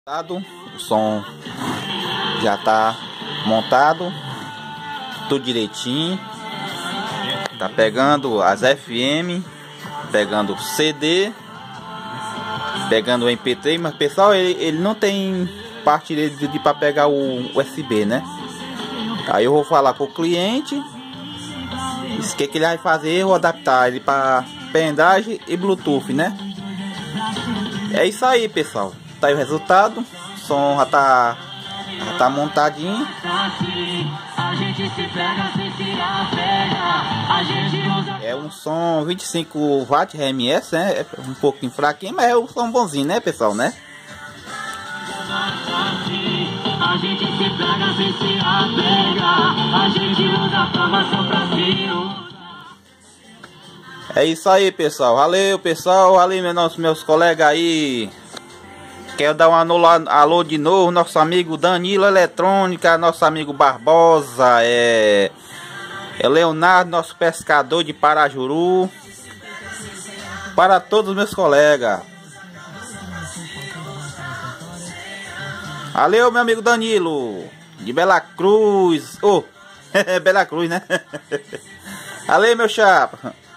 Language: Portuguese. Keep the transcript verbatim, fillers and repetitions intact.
O som já tá montado, tudo direitinho. Tá pegando as F M, pegando C D, pegando o M P três, mas pessoal, ele, ele não tem parte de, de para pegar o U S B, né? Aí eu vou falar com o cliente o que, que ele vai fazer. Eu vou adaptar ele para pendrive e Bluetooth, né? É isso aí, pessoal. Tá aí o resultado. O som já tá, já tá montadinho. É um som vinte e cinco watts R M S, né? É um pouquinho fraquinho, mas é um som bonzinho, né, pessoal, né? A gente se pega, sem se apega. A gente usa a formação pra se. É isso aí, pessoal. Valeu, pessoal. Valeu, meus, meus colegas aí. Quero dar um alô, alô de novo. Nosso amigo Danilo Eletrônica. Nosso amigo Barbosa. É, é Leonardo, nosso pescador de Parajuru. Para todos os meus colegas. Valeu, meu amigo Danilo. De Bela Cruz. Oh, Bela Cruz, né? Valeu, meu chapa.